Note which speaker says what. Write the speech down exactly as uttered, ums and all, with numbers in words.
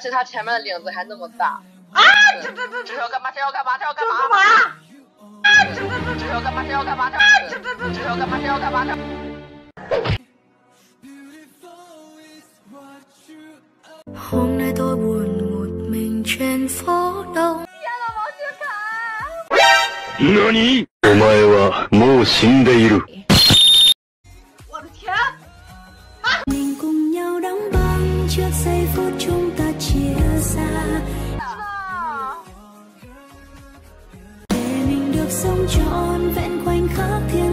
Speaker 1: 且他前面的领子还那么大。
Speaker 2: 啊！这这这
Speaker 1: 这要干嘛？这要干嘛？这要干嘛？
Speaker 2: 干嘛？啊！这这这
Speaker 1: 这要干嘛？这要干嘛？
Speaker 2: 啊！这这这
Speaker 1: 这要干嘛？这要干嘛？
Speaker 3: hôm nay tôi buồn một mình trên phố đông.
Speaker 4: 何？お前はもう死んでいる。
Speaker 2: 我的天
Speaker 3: ！Mình cùng nhau đóng băng trước giây phút chúng ta chia xa. Để mình được sống trọn vẹn khoảnh khắc thiêng